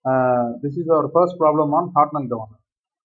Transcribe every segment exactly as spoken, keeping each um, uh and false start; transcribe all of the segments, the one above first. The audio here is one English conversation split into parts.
Uh, this is our first problem on Hartnell governor.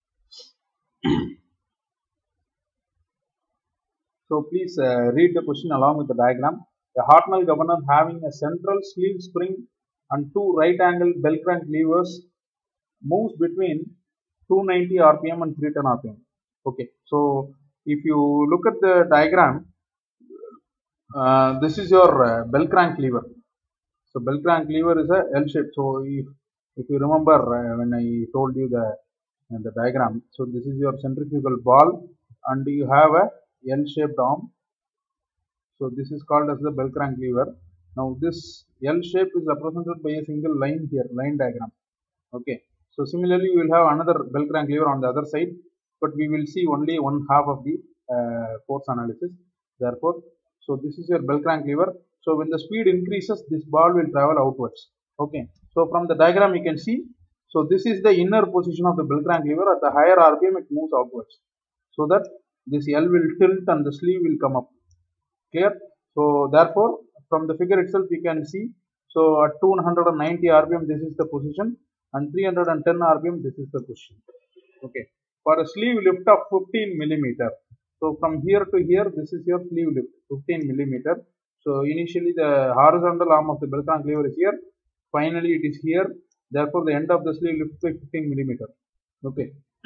So please uh, read the question along with the diagram. A Hartnell governor having a central sleeve spring and two right angle bell crank levers moves between two ninety R P M and three ten R P M. Okay, so if you look at the diagram, uh, this is your uh, bell crank lever. So bell crank lever is a L shape. So if, if you remember uh, when I told you the uh, the diagram, so this is your centrifugal ball and you have a L shaped arm. So this is called as the bell crank lever. Now this L shape is represented by a single line here, line diagram. Okay. So similarly, we will have another bell crank lever on the other side, but we will see only one half of the uh, force analysis. Therefore, so this is your bell crank lever. So when the speed increases, this ball will travel outwards. Okay. So from the diagram you can see. So this is the inner position of the bell crank lever. At the higher R P M, it moves outwards, so that this L will tilt and the sleeve will come up. Clear? So therefore, from the figure itself you can see. So at two ninety R P M, this is the position, and three ten R P M, this is the position. Okay. For a sleeve lift of fifteen millimeter. So from here to here, this is your sleeve lift, fifteen millimeter. So initially the horizontal arm of the bell crank lever is here. Finally it is here. Therefore the end of the sleeve lift by fifteen millimeter. Okay.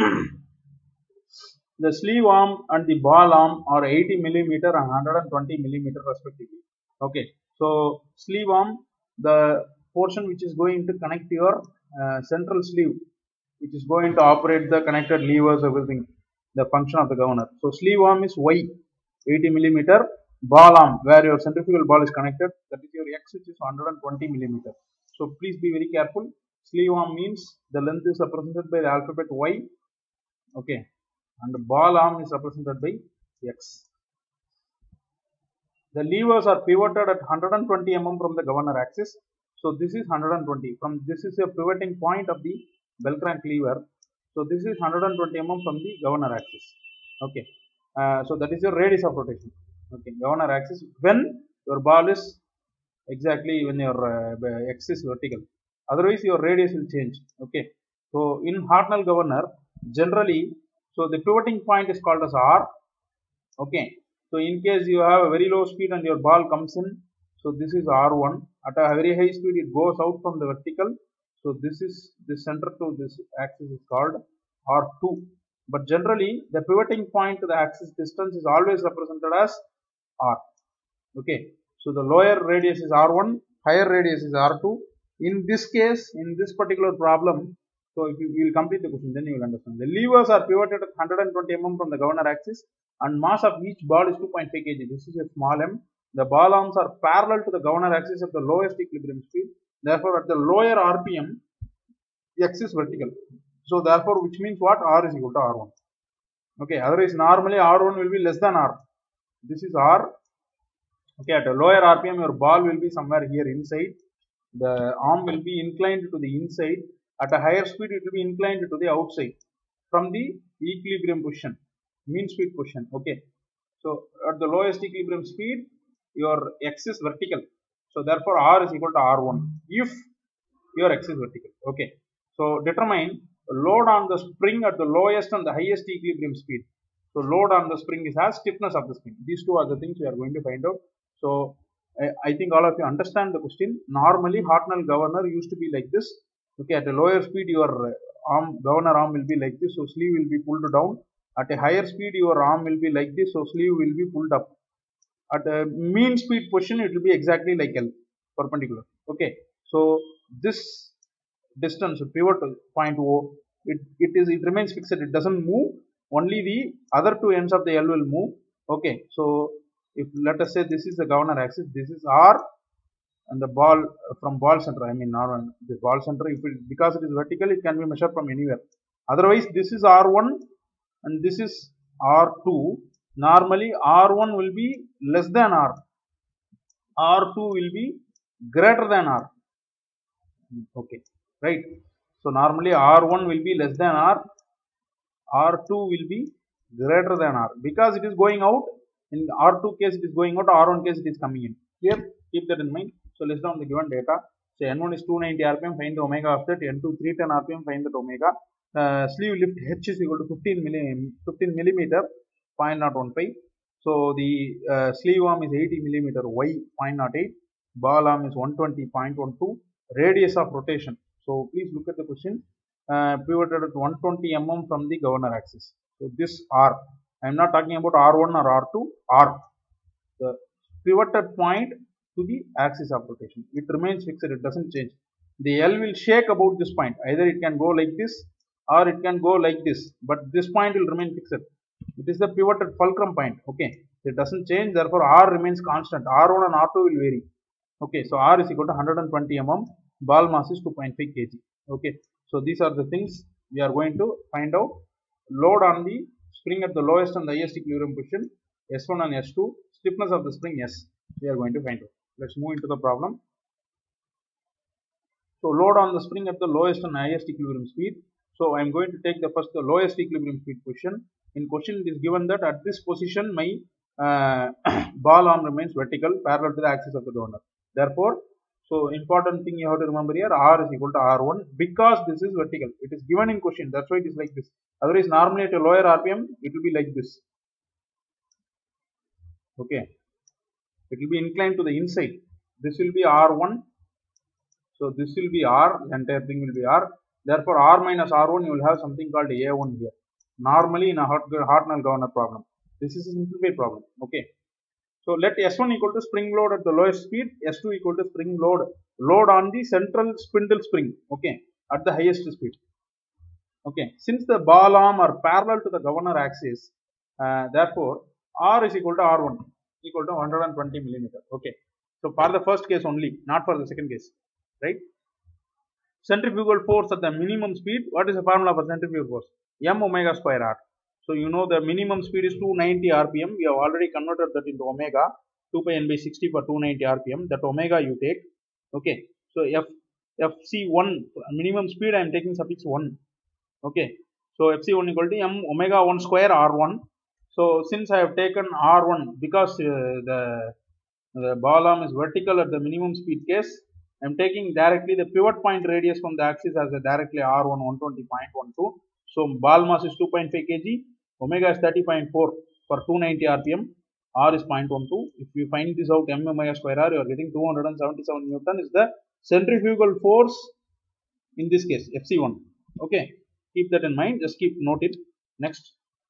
The sleeve arm and the ball arm are eighty millimeter and one hundred twenty millimeter respectively. Okay. So sleeve arm, the portion which is going to connect your uh, central sleeve, which is going to operate the connected levers, everything, the function of the governor. So sleeve arm is Y, eighty millimeter. Ball arm, where your centrifugal ball is connected, that is your X, which is one hundred twenty millimeter. So please be very careful. Sleeve arm means the length is represented by the alphabet Y. Okay. And the ball arm is represented by X. The levers are pivoted at one hundred twenty millimeters from the governor axis. So this is one hundred twenty. From this is a pivoting point of the bell crank lever. So this is one hundred twenty millimeters from the governor axis. Okay. Uh, so that is your radius of rotation. Okay. Governor axis when your ball is exactly when your uh, X is vertical. Otherwise your radius will change. Okay. So in Hartnell governor, generally, so the pivoting point is called as R. Okay. So in case you have a very low speed and your ball comes in, so this is R one. At a very high speed, it goes out from the vertical. So this is this center to this axis is called R two. But generally, the pivoting point to the axis distance is always represented as R. Okay. So the lower radius is R one, higher radius is R two. In this case, in this particular problem, so if you will complete the question, then you will understand. The levers are pivoted at one hundred twenty millimeters from the governor axis, and mass of each ball is two point five kilograms. This is a small m. The ball arms are parallel to the governor axis at the lowest equilibrium speed. Therefore, at the lower R P M, X is vertical. So therefore, which means what? R is equal to R one. Okay. Otherwise, normally R one will be less than R. This is R. Okay. At a lower R P M, your ball will be somewhere here inside. The arm will be inclined to the inside. At a higher speed, it will be inclined to the outside from the equilibrium position, mean speed position. Okay. So at the lowest equilibrium speed, your X is vertical. So therefore, R is equal to R one if your X is vertical. Okay. So determine load on the spring at the lowest and the highest equilibrium speed. So load on the spring is as stiffness of the spring. These two are the things we are going to find out. So I think all of you understand the question. Normally, Hartnell governor used to be like this. Okay, at a lower speed, your arm, governor arm will be like this, so sleeve will be pulled down. At a higher speed, your arm will be like this, so sleeve will be pulled up. At a mean speed position, it will be exactly like L, perpendicular. Okay, so this distance, pivot point O, it, it is it remains fixed. It doesn't move. Only the other two ends of the L will move. Okay, so if let us say this is the governor axis, this is R, and the ball from ball center, I mean not this ball center, if it, because it is vertical, it can be measured from anywhere. Otherwise, this is R one and this is R two. Normally, R one will be less than R. R two will be greater than R. Okay, right. So normally R one will be less than R. R two will be greater than R because it is going out. In R two case it is going out, R one case it is coming in. Here, keep that in mind. So list down the given data. So N one is two ninety R P M, find the omega of that. N two three ten R P M, find that omega. Uh, sleeve lift H is equal to fifteen millimeter, zero point zero one five. So the uh, sleeve arm is eighty millimeter, Y zero point zero eight. Ball arm is one twenty point one two. Radius of rotation. So please look at the question. Uh, pivoted at one twenty millimeters from the governor axis. So this R. I am not talking about R one or R two. R. The pivoted point to the axis of rotation. It remains fixed. It doesn't change. The L will shake about this point. Either it can go like this or it can go like this. But this point will remain fixed. It is the pivoted fulcrum point. Okay. It doesn't change. Therefore, R remains constant. R one and R two will vary. Okay. So R is equal to one hundred twenty millimeters. Ball mass is two point five kilograms. Okay. So these are the things we are going to find out. Load on the spring at the lowest and the highest equilibrium position, S one and S two. Stiffness of the spring, S. We are going to find out. Let's move into the problem. So load on the spring at the lowest and highest equilibrium speed. So I am going to take the first the lowest equilibrium speed position. In question it is given that at this position my uh, ball arm remains vertical parallel to the axis of the donor. Therefore, so important thing you have to remember here, R is equal to R one because this is vertical. It is given in question. That's why it is like this. Otherwise, normally at a lower R P M, it will be like this. Okay. It will be inclined to the inside. This will be R one. So this will be R. The entire thing will be R. Therefore, R minus R one, you will have something called A one here. Normally in a Hartnell governor problem. This is a simplified problem. Okay. So let S one equal to spring load at the lowest speed, S two equal to spring load, load on the central spindle spring, okay, at the highest speed. Okay, since the ball arm are parallel to the governor axis, uh, therefore R is equal to R one, equal to one hundred twenty millimeter. Okay, so for the first case only, not for the second case, right? Centrifugal force at the minimum speed, what is the formula for centrifugal force? M omega square R. So you know the minimum speed is two ninety R P M. We have already converted that into omega, two pi n by sixty for two ninety R P M. That omega you take. Okay. So F F C one minimum speed I am taking suffix one. Okay. So F C one equal to M omega one square R one. So since I have taken R one because uh, the the ball arm is vertical at the minimum speed case, I am taking directly the pivot point radius from the axis as a directly R one one twenty point one two. So ball mass is two point five kilograms. Omega is thirty point four for two ninety R P M. R is zero point one two. If you find this out, M omega square R, you are getting two hundred seventy-seven Newton is the centrifugal force in this case, F C one. Okay, keep that in mind. Just keep note it. Next.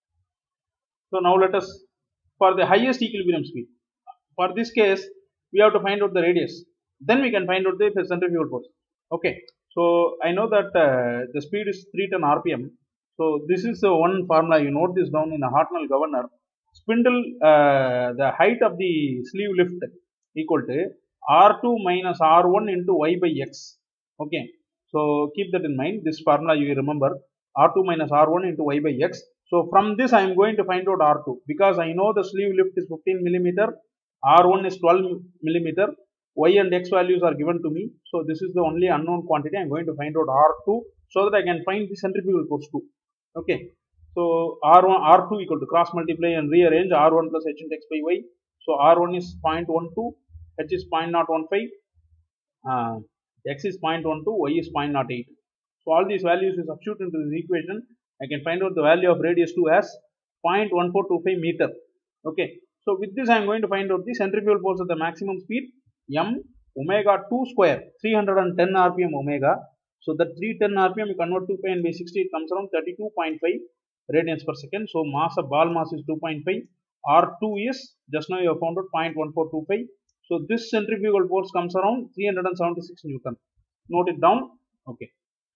So now let us, for the highest equilibrium speed. For this case, we have to find out the radius. Then we can find out the centrifugal force. Okay. So I know that uh, the speed is three ten R P M. So this is the one formula. You note this down in a Hartnell governor. Spindle, uh, the height of the sleeve lift equal to R two minus R one into Y by X. Okay. So keep that in mind. This formula you remember. R two minus R one into Y by X. So from this I am going to find out R two because I know the sleeve lift is fifteen millimeter. R one is twelve millimeter. Y and X values are given to me. So this is the only unknown quantity. I am going to find out R two so that I can find the centrifugal force too. Okay. So R one, R two equal to cross multiply and rearrange R one plus H into X by Y. So R one is zero point one two, H is zero point zero one five, uh, X is zero point one two, Y is zero point zero eight. So all these values you substitute into this equation. I can find out the value of radius two as zero point one four two five meter. Okay. So with this I am going to find out the centrifugal force at the maximum speed. M omega two square, three hundred ten R P M omega. So that three hundred ten R P M you convert two pi n by sixty, it comes around thirty-two point five radians per second. So mass of ball mass is two point five. R two is, just now you have found out zero point one four two five. So this centrifugal force comes around three hundred seventy-six Newton. Note it down. Okay.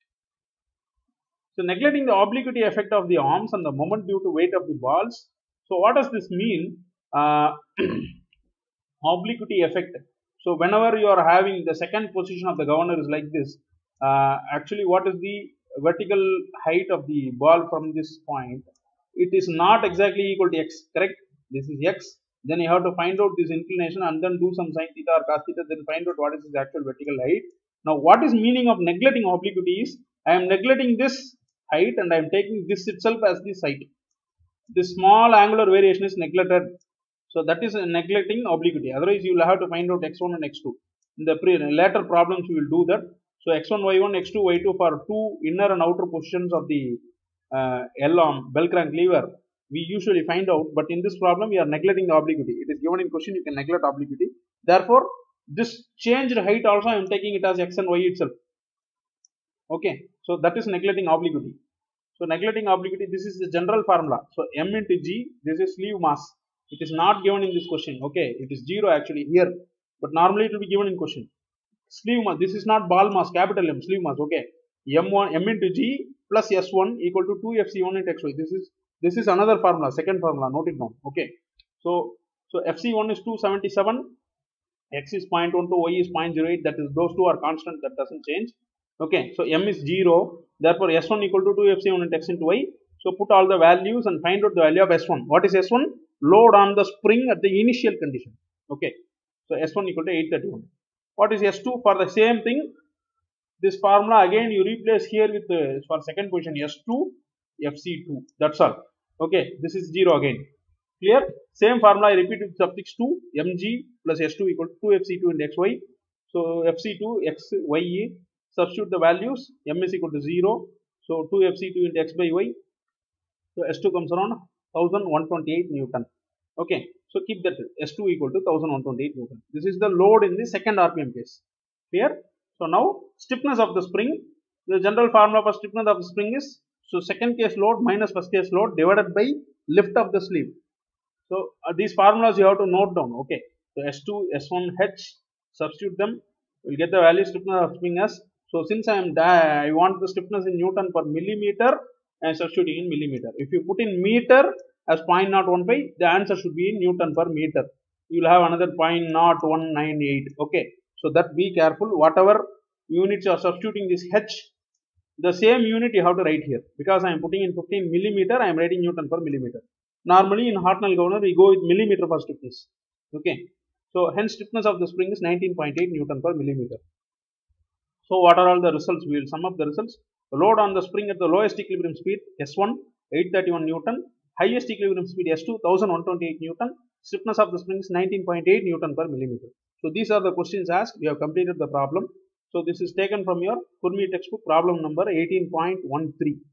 So neglecting the obliquity effect of the arms and the moment due to weight of the balls. So what does this mean? Uh, obliquity effect. So whenever you are having the second position of the governor is like this, uh, actually what is the vertical height of the ball from this point? It is not exactly equal to x, correct? This is x. Then you have to find out this inclination and then do some sin theta or cos theta, then find out what is its actual vertical height. Now what is meaning of neglecting obliquity is, I am neglecting this height and I am taking this itself as this height. This small angular variation is neglected. So that is neglecting obliquity. Otherwise, you will have to find out x one and x two. In the pre later problems we will do that. So x one, y one, x two, y two for two inner and outer positions of the uh, L arm bell crank lever we usually find out, but in this problem we are neglecting the obliquity. It is given in question, you can neglect obliquity. Therefore, this changed height also I am taking it as x and y itself. Okay, so that is neglecting obliquity. So neglecting obliquity, this is the general formula. So m into g, this is sleeve mass. It is not given in this question. Okay, it is zero actually here, but normally it will be given in question. Sleeve mass, this is not ball mass, capital M, sleeve mass. Okay, m one m into g plus s one equal to two f c one into xy. This is this is another formula, second formula. Note it down. Okay, so so f c one is two seventy-seven, x is zero point one two, y is zero point zero eight. That is, those two are constant, that doesn't change. Okay, so m is zero, therefore s one equal to two f c one into x into y. So put all the values and find out the value of s one. What is s one? Load on the spring at the initial condition. Okay, so s one equal to eight thirty-one. What is s two? For the same thing, this formula again you replace here with uh, for second position s two f c two. That's all. Okay, this is zero again. Clear? Same formula I repeat with suffix two, mg plus s two equal to two f c two into xy. So f c two x y e, substitute the values, m is equal to zero, so two f c two into x by y. So s two comes around one thousand one hundred twenty-eight Newton. Okay, so keep that s two equal to one thousand one hundred twenty-eight Newton. This is the load in the second R P M case. Clear? So now stiffness of the spring, the general formula for stiffness of the spring is, so second case load minus first case load divided by lift of the sleeve. So uh, these formulas you have to note down. Okay, so s two, s one, h, substitute them, we will get the value stiffness of spring as. So since I am I want the stiffness in Newton per millimeter, I am substituting in millimeter. If you put in meter as zero point zero one five, the answer should be in Newton per meter. You will have another zero point zero one nine eight. Okay, so that be careful. Whatever units you are substituting this h, the same unit you have to write here. Because I am putting in fifteen millimeter, I am writing Newton per millimeter. Normally in Hartnell governor we go with millimeter for stiffness. Okay, so hence stiffness of the spring is nineteen point eight Newton per millimeter. So what are all the results? We will sum up the results. The load on the spring at the lowest equilibrium speed s one eight thirty-one Newton, highest equilibrium speed s two one thousand one hundred twenty-eight Newton, stiffness of the spring is nineteen point eight Newton per millimeter. So these are the questions asked. We have completed the problem. So this is taken from your Kurmi textbook, problem number eighteen point one three.